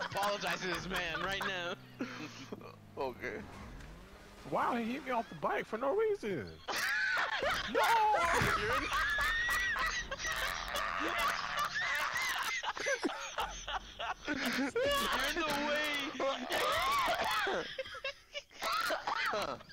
apologize to this man right now. Okay. Wow, he hit me off the bike for no reason. No! You're in. You're in the way.